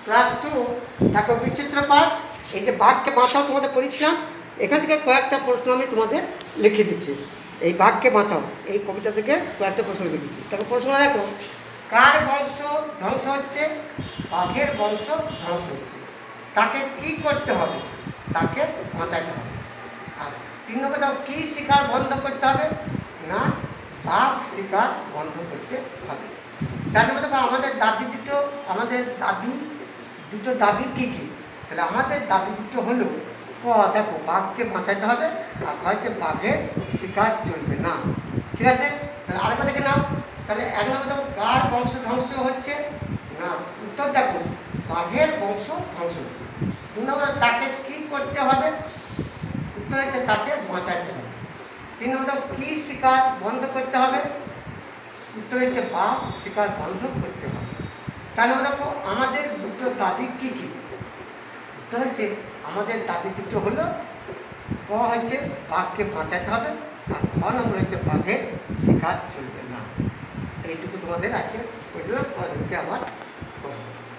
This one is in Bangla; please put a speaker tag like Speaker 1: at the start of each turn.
Speaker 1: ক্লাস 2 দেখো বিচিত্র পাঠ। এই যে বাঘকে বাঁচাও তোমাদের পড়েছিলাম, এখান থেকে কয়েকটা প্রশ্ন আমি তোমাদের লিখে দিচ্ছি। এই বাঘকে বাঁচাও এই কবিতা থেকে কয়েকটা প্রশ্ন লিখে দিচ্ছি। দেখো প্রশ্নটা দেখো, কার বংশ ধ্বংস হচ্ছে? বাঘের বংশ ধ্বংস হচ্ছে। তাকে কি করতে হবে? তাকে বাঁচাইতে হবে। আর 3 নম্বর দাও, কী শিকার বন্ধ করতে হবে? না, বাঘ শিকার বন্ধ করতে হবে। 4 নম্বর দেখো, আমাদের দুটো দাবি কী কী? তাহলে আমাদের দাবি দুটো হলো, দেখো বাঘকে বাঁচাইতে হবে, আর হচ্ছে বাঘের শিকার চলবে না। ঠিক আছে, তাহলে আরেকবার দেখে নাও। তাহলে 1 নম্বর দেখো, কার বংশ ধ্বংস হচ্ছে? না, উত্তর দেখো বাঘের বংশ ধ্বংস হচ্ছে। 2 নম্বর, তাকে কি করতে হবে? উত্তর হচ্ছে তাকে বাঁচাতে হবে। 3 নম্বর দেখো, কি শিকার বন্ধ করতে হবে? উত্তর হচ্ছে বাঘ শিকার বন্ধ করতে হবে। 4 নম্বর দেখো, আমাদের দুটো দাবি কী কী? উত্তর হচ্ছে আমাদের দাবি দুটো হলো, ক হচ্ছে বাঘকে বাঁচাতে হবে, আর খ নম্বর হচ্ছে বাঘের শিকার চলবে না। এইটুকু তোমাদের আজকে ওই জন্য পরের দিনকে আবার